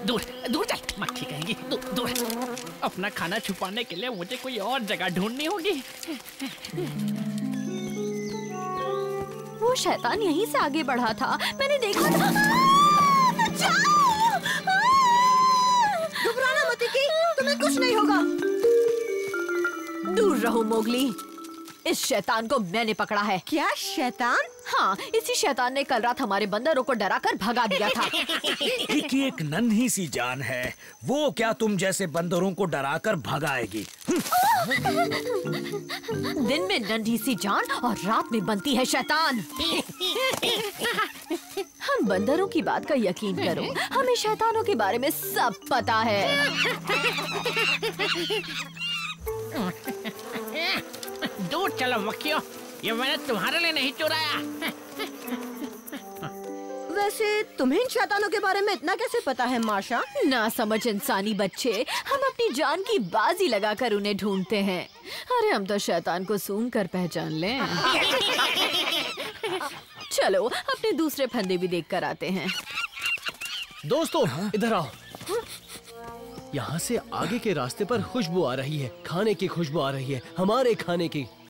दूर दूर चल, मक्खी कहेंगी, दूर दूर। अपना खाना छुपाने के लिए मुझे कोई और जगह ढूंढनी होगी। वो शैतान यहीं से आगे बढ़ा था, मैंने देखा था। घबराना मत की, तुम्हें कुछ नहीं होगा। दूर रहो मोगली, इस शैतान को मैंने पकड़ा है। क्या शैतान? हाँ, इसी शैतान ने कल रात हमारे बंदरों को डराकर भगा दिया था। की एक नन्ही सी जान है, वो क्या तुम जैसे बंदरों को डराकर भगाएगी? दिन में नन्ही सी जान और रात में बनती है शैतान। हम बंदरों की बात का यकीन करो, हमें शैतानों के बारे में सब पता है। दूर चलो मक्खियों, ये मैंने तुम्हारे लिए नहीं चुराया। वैसे तुम्हें इन शैतानों के बारे में इतना कैसे पता है माशा? ना समझ इंसानी बच्चे, हम अपनी जान की बाजी लगाकर उन्हें ढूंढते हैं। अरे हम तो शैतान को सूंघ कर पहचान लें। चलो अपने दूसरे फंदे भी देख कर आते हैं। दोस्तों इधर आओ। यहाँ से आगे के रास्ते पर खुशबू आ रही है, खाने की खुशबू आ रही है, हमारे खाने की।